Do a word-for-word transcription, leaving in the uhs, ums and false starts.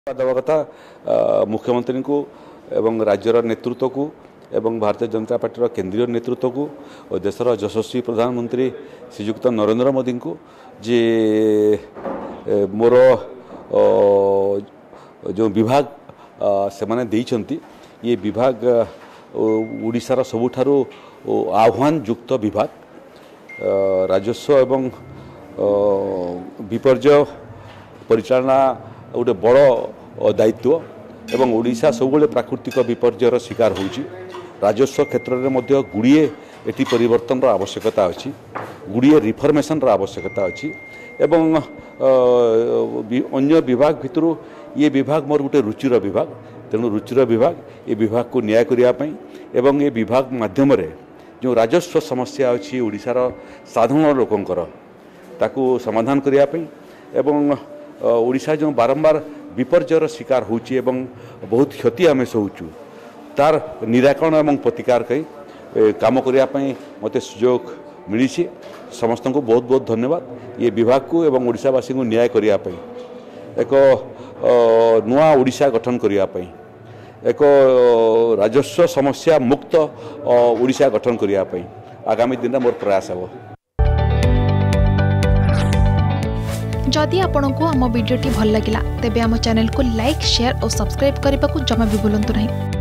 देवा कथा मुख्यमंत्री को एवं राज्यर नेतृत्व को एवं भारतीय जनता पार्टी केंद्रीय नेतृत्व को और देशर यशस्वी प्रधानमंत्री श्रीयुक्त नरेंद्र मोदी को जे मोर जो विभाग से माने देइछंती ये विभाग ओडिशार सबुठारु आह्वान युक्त विभाग राजस्व एवं विपर्य परिचालना गोटे बड़ दायित्व एवं ओडिशा सब प्राकृतिक विपर्यर शिकार होची राजस्व क्षेत्र में मध्य गुड़िए एटी परिवर्तन आवश्यकता अच्छी गुड़िए रिफॉर्मेशन आवश्यकता अच्छी एवं अन्य विभाग भितर ये विभाग मोर गोटे रुचिर विभाग तेणु रुचिर विभाग ये विभाग को न्याय करने एवं ये विभाग माध्यम जो राजस्व समस्या अच्छी ओडिशार साधारण लोकंकर ताकू समाधान करने एवं ओडिशा जो बारंबार विपर्यर शिकार होची एवं बहुत क्षति आम सहूचु तार निराकरण एवं प्रतिकार कई काम करने मत सुजोग मिली समस्त को बहुत बहुत धन्यवाद ये विभाग को एवं ओडिशावासी को न्याय करने एक नुआ ओडिशा गठन करने एक राजस्व समस्या मुक्त ओडिशा गठन करने आगामी दिन मोर प्रयास हो। जदि आपंक आम भिडी भल लगा तेब आम चैनल को लाइक शेयर और सब्सक्राइब करने को जमा भी भूलु नहीं।